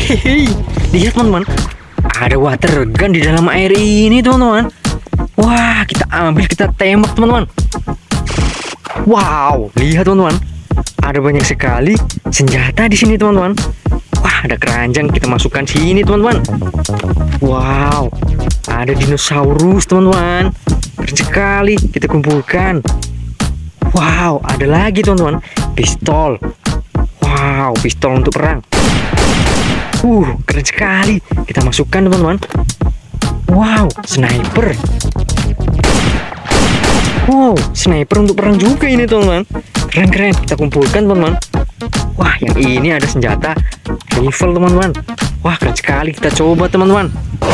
Hehehe, lihat teman-teman, ada water gun di dalam air ini teman-teman. Wah, kita ambil, kita tembak teman-teman. Wow, lihat teman-teman, ada banyak sekali senjata di sini teman-teman. Wah, ada keranjang, kita masukkan sini teman-teman. Wow, ada dinosaurus teman-teman. Keren sekali, kita kumpulkan. Wow, ada lagi teman-teman, pistol. Wow, pistol untuk perang. Keren sekali, kita masukkan teman-teman. Wow, sniper. Wow, sniper untuk perang juga ini teman-teman. Keren-keren, kita kumpulkan teman-teman. Wah, yang ini ada senjata rifle teman-teman. Wah, keren sekali, kita coba teman-teman.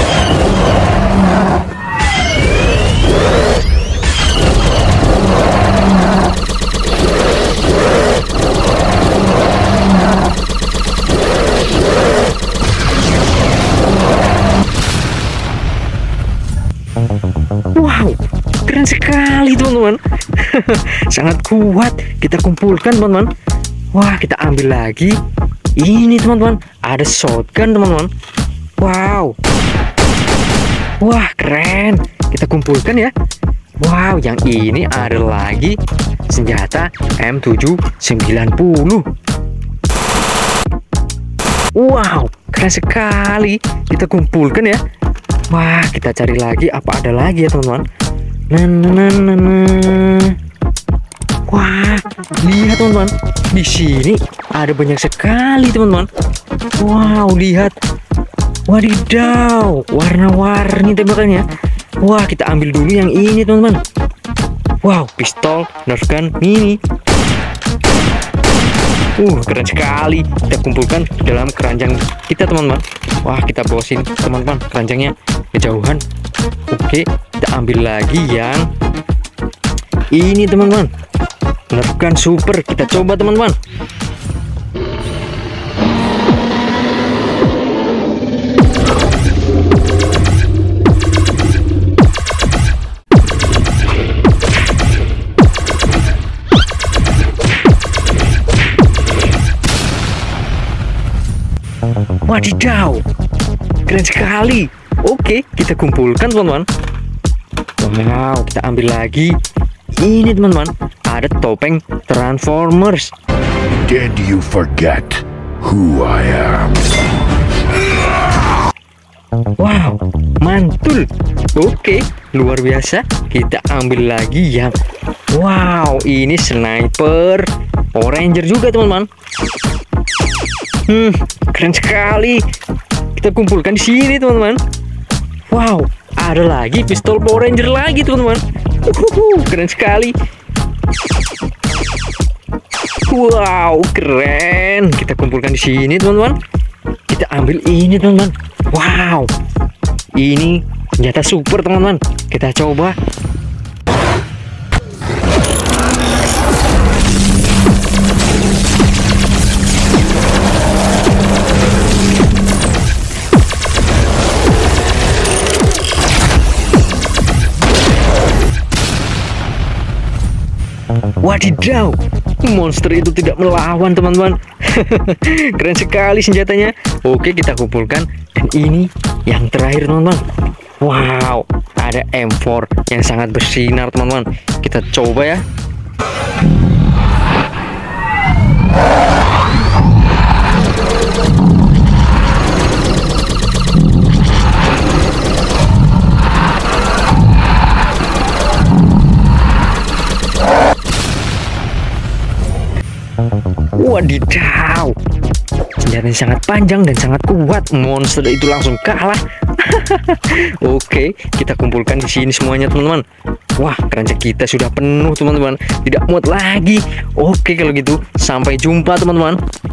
Wow, keren sekali teman-teman. Sangat kuat, kita kumpulkan teman-teman. Wah, kita ambil lagi. Ini teman-teman, ada shotgun teman-teman. Wow. Wah, keren, kita kumpulkan ya. Wow, yang ini ada lagi senjata M790. Wow, keren sekali, kita kumpulkan ya. Wah, kita cari lagi, apa ada lagi ya teman-teman. Wah, lihat teman-teman, di sini ada banyak sekali teman-teman. Wow, lihat. Wadidaw, warna-warni tembakannya. Wah, kita ambil dulu yang ini teman-teman. Wow, pistol Nerf gun mini. Keren sekali, kita kumpulkan dalam keranjang kita teman-teman. Wah, kita bawasin teman-teman keranjangnya kejauhan. Oke, kita ambil lagi yang ini teman-teman, Nerf gun super. Kita coba teman-teman. Wadidaw, keren sekali. Oke, kita kumpulkan teman-teman. Wow, kita ambil lagi. Ini teman-teman, ada topeng Transformers. Did you forget who I am? Wow, mantul. Oke, luar biasa. Kita ambil lagi yang wow, ini sniper Power Ranger juga teman-teman. Keren sekali. Kita kumpulkan di sini teman-teman. Wow, ada lagi pistol Power Ranger lagi teman-teman. Keren sekali. Wow, keren. Kita kumpulkan di sini teman-teman. Kita ambil ini teman-teman. Wow, ini senjata super teman-teman. Kita coba. Wadidaw, monster itu tidak melawan teman-teman. Keren sekali senjatanya. Oke, kita kumpulkan. Dan ini yang terakhir teman-teman. Wow, ada M4 yang sangat bersinar teman-teman. Kita coba ya. Wadidaw, senjatanya sangat panjang dan sangat kuat. Monster itu langsung kalah. Oke, kita kumpulkan di sini semuanya teman-teman. Wah, keranjang kita sudah penuh teman-teman, tidak muat lagi. Oke, kalau gitu sampai jumpa teman-teman.